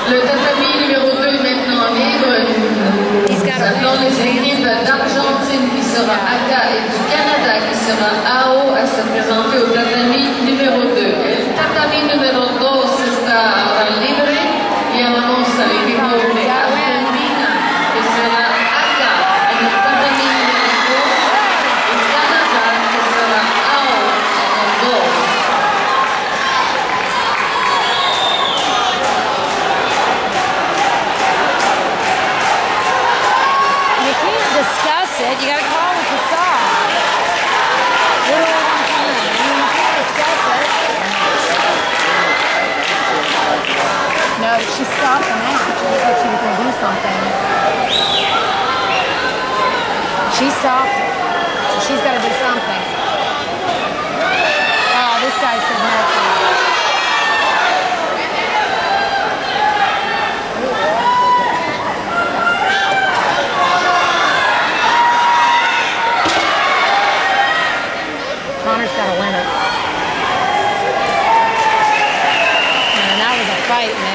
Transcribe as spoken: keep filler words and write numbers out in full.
Le tatami numéro deux est maintenant libre. Nous appelons les équipes d'Argentine qui sera Aka et du Canada qui sera Ao à se présenter au tatami numéro deux. El tatami numéro dos está ahora libre y llamamos al equipo de Argentina que será Aka en el tatami número dos y Canadá que será Ao en el dos. Discuss it. You gotta call what you saw. What do I want to know? You can't discuss it. No, she stopped the match. It looked like she was going to do something. She stopped it. So she's got to do something. Oh, this guy said nothing. Connor's got to win it. And that was a fight, man.